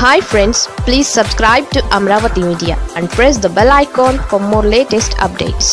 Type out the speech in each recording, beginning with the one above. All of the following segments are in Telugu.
Hi friends, please subscribe to Amaravathi Media and press the bell icon for more latest updates.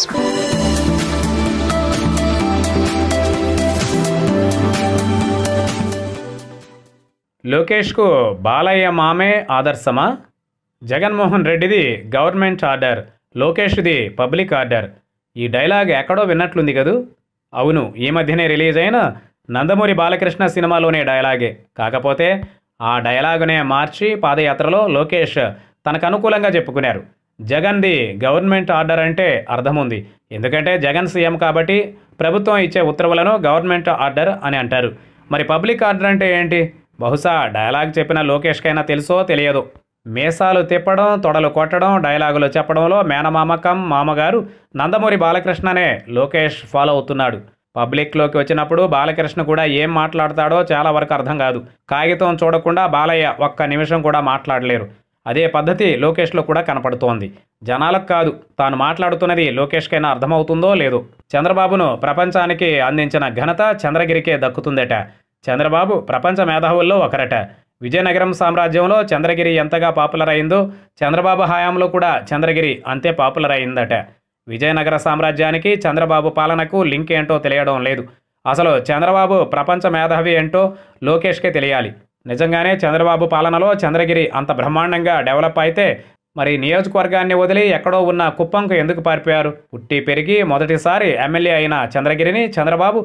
లోకేష్కు Balayya మామే ఆదర్శమా? జగన్మోహన్ రెడ్డిది గవర్నమెంట్ ఆర్డర్, లోకేష్ది పబ్లిక్ ఆర్డర్. ఈ డైలాగ్ ఎక్కడో విన్నట్లుంది కదూ? అవును, ఈ మధ్యనే రిలీజ్ అయిన నందమూరి బాలకృష్ణ సినిమాలోనే డైలాగే. కాకపోతే ఆ డైలాగునే మార్చి పాదయాత్రలో లోకేష్ తనకు అనుకూలంగా చెప్పుకున్నారు. జగన్ది గవర్నమెంట్ ఆర్డర్ అంటే అర్థం ఉంది. ఎందుకంటే జగన్ సీఎం కాబట్టి ప్రభుత్వం ఇచ్చే ఉత్తర్వులను గవర్నమెంట్ ఆర్డర్ అని అంటారు. మరి పబ్లిక్ ఆర్డర్ అంటే ఏంటి? బహుశా డైలాగ్ చెప్పిన లోకేష్కైనా తెలుసో తెలియదో. మీసాలు తిప్పడం, తొడలు కొట్టడం, డైలాగులు చెప్పడంలో మేనమామకం మామగారు నందమూరి బాలకృష్ణనే లోకేష్ ఫాలో అవుతున్నాడు. పబ్లిక్లోకి వచ్చినప్పుడు బాలకృష్ణ కూడా ఏం మాట్లాడతాడో చాలా వరకు అర్థం కాదు. కాగితం చూడకుండా బాలయ్య ఒక్క నిమిషం కూడా మాట్లాడలేరు. అదే పద్ధతి లోకేష్లో కూడా కనపడుతోంది. జనాలకు కాదు, తాను మాట్లాడుతున్నది లోకేష్కైనా అర్థమవుతుందో లేదో. చంద్రబాబును ప్రపంచానికి అందించిన ఘనత చంద్రగిరికే దక్కుతుందట. చంద్రబాబు ప్రపంచ మేధావుల్లో ఒకరట. విజయనగరం సామ్రాజ్యంలో చంద్రగిరి ఎంతగా పాపులర్ అయిందో చంద్రబాబు హయాంలో కూడా చంద్రగిరి అంతే పాపులర్ అయిందట. విజయనగర సామ్రాజ్యానికి చంద్రబాబు పాలనకు లింక్ ఏంటో తెలియడం లేదు. అసలు చంద్రబాబు ప్రపంచ మేధావి ఏంటో లోకేష్కే తెలియాలి. నిజంగానే చంద్రబాబు పాలనలో చంద్రగిరి అంత బ్రహ్మాండంగా డెవలప్ అయితే మరి నియోజకవర్గాన్ని వదిలి ఎక్కడో ఉన్న కుప్పంకు ఎందుకు పారిపోయారు? పుట్టి పెరిగి మొదటిసారి ఎమ్మెల్యే అయిన చంద్రగిరిని చంద్రబాబు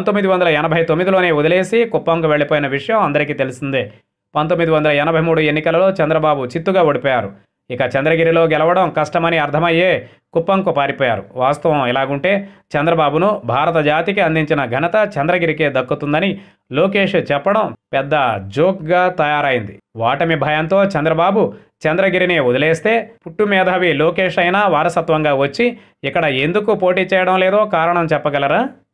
1989లోనే వదిలేసి కుప్పంకు వెళ్ళిపోయిన విషయం అందరికీ తెలిసిందే. 1983 ఎన్నికలలో చంద్రబాబు చిత్తుగా ఓడిపోయారు. ఇక చంద్రగిరిలో గెలవడం కష్టమని అర్థమయ్యే కుప్పంకు పారిపోయారు. వాస్తవం ఇలాగుంటే చంద్రబాబును భారత జాతికి అందించిన ఘనత చంద్రగిరికే దక్కుతుందని లోకేష్ చెప్పడం పెద్ద జోక్గా తయారైంది. ఓటమి భయంతో చంద్రబాబు చంద్రగిరిని వదిలేస్తే పుట్టు మేధావి లోకేష్ అయినా వారసత్వంగా వచ్చి ఇక్కడ ఎందుకు పోటీ చేయడం లేదో కారణం చెప్పగలరా?